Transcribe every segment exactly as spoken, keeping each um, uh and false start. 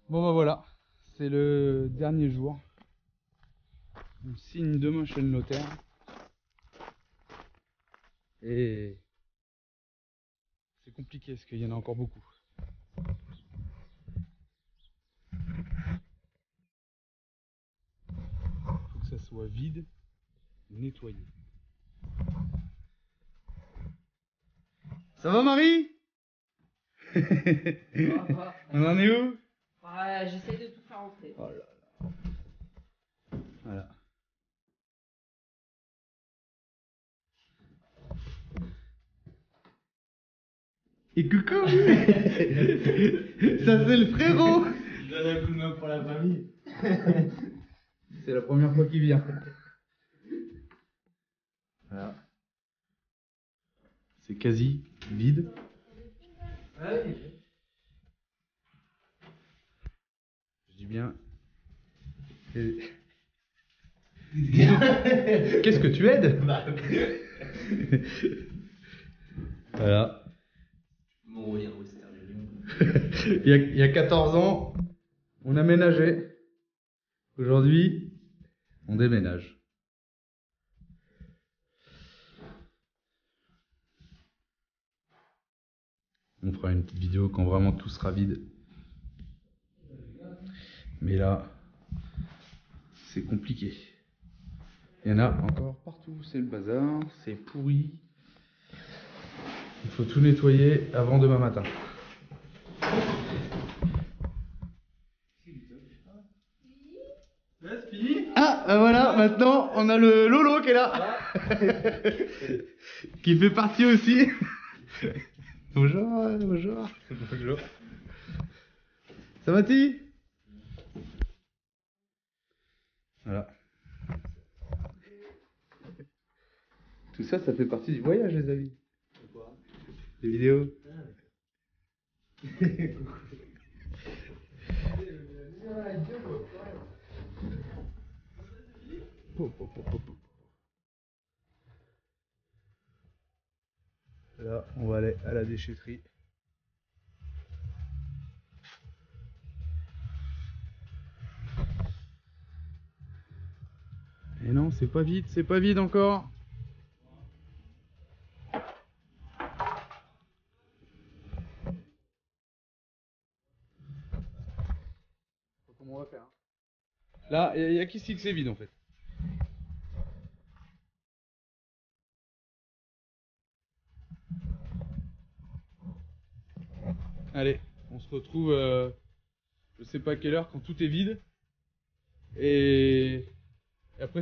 Bon bah voilà, c'est le dernier jour. On signe demain chez le notaire. Et c'est compliqué parce qu'il y en a encore beaucoup. Faut que ça soit vide, nettoyé. Ça va Marie? On en est où? Ouais, j'essaie de tout faire rentrer. Oh là là. Voilà. Et coucou. Ça c'est le frérot. Il donne un coup de main pour la famille. C'est la première fois qu'il vient. Voilà. C'est quasi vide. Je dis bien. Et... Qu'est-ce que tu aides? Voilà. Mon rire Western Union. il, y a, il y a quatorze ans, on aménageait. Aujourd'hui, on déménage. On fera une petite vidéo quand vraiment tout sera vide. Mais là, c'est compliqué. Il y en a encore partout, c'est le bazar, c'est pourri. Il faut tout nettoyer avant demain matin. Ah, ben voilà, maintenant on a le Lolo qui est là. Qui fait partie aussi. Bonjour, bonjour. Bonjour. Ça va, Ti? Voilà. Tout ça, ça fait partie du voyage, les amis. Quoi? Les vidéos. Là, on va aller à la déchetterie. Et non, c'est pas vide, c'est pas vide encore. Comment on va faire hein. Là, il n'y a, a qu'ici que c'est vide en fait. Allez, on se retrouve, euh, je sais pas à quelle heure, quand tout est vide. Et, et après...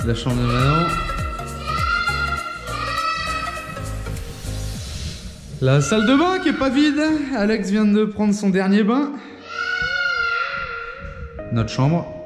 La chambre de Manon. La salle de bain qui est pas vide. Alex vient de prendre son dernier bain. Notre chambre.